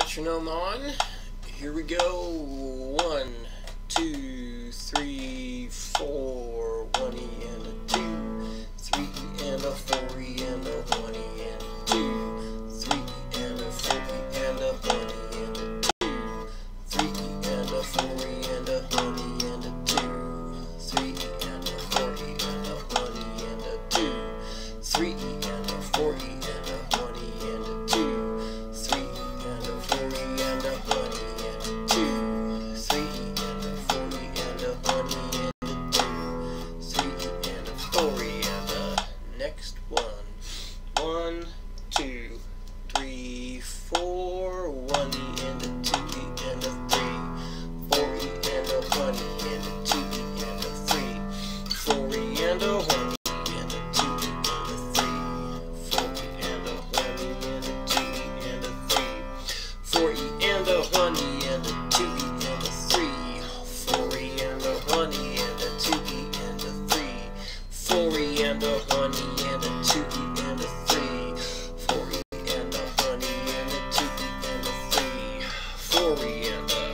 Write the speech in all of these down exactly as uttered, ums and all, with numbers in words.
metronome on. Here we go. One, two, three, four. One E and a two, three E and a four E and a one E and a two, three E and a four E and a one E and a two, three E and a four E and a one E and a two, three E and a four E and a one E and a two, three E and a four E and a one E and a two, three E and a four E and a one E and a two, three E and a four E and a one E and a two, three E and a four E and a next one. One, two, three, four, one E and a two E and a three, four E and a one E and a two E and a three, four E and a one E and a two E and a three, four E and a one E and a two E and a three, four E and a one E and a two E and a three, four E and a one E and a two E and a three, four E and a one E and a two E and a three, four E and a one E and a two E and a three, four E and a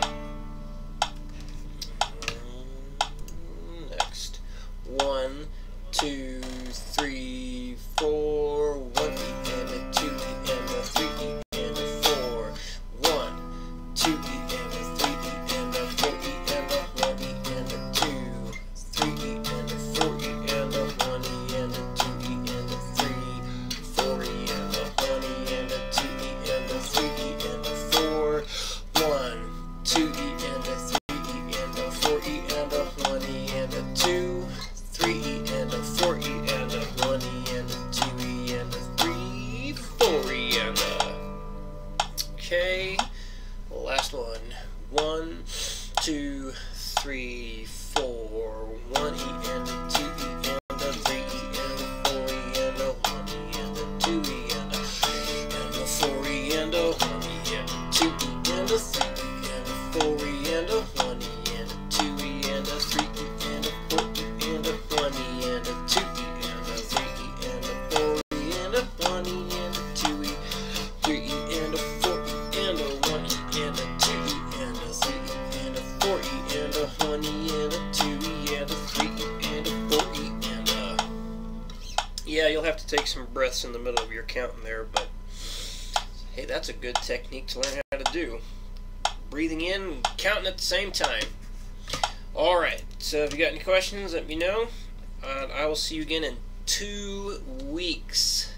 next one, two, three, four, one E and a two E and a three E and a four, one, two E and a three E and a four E and a one E and a two, three E and a four E and a one E and a two E and a three, four E and a one E and a two E and a three E and a four, one, two E and a three E and a four E and a one E and a two, three E and a four E and a one E and a two E and a three, four E and a okay. Last one. One, two, three, four. One E and a two E and a three E and a four E and a one E and a two E and a and a four E and a one E and a two E and a three E and a four E and a one E and a two E and a three E and a four E and a one E and a two E and a three E and a four E and a one E and a two E, three E and a four E and a one E and a two E and a three E and a four E and a one E and a two E and a three E and a four E and a yeah, you'll have to take some breaths in the middle of your counting there, but hey, that's a good technique to learn how to do. Breathing in and counting at the same time. Alright, so if you got any questions, let me know. Uh, I will see you again in two weeks.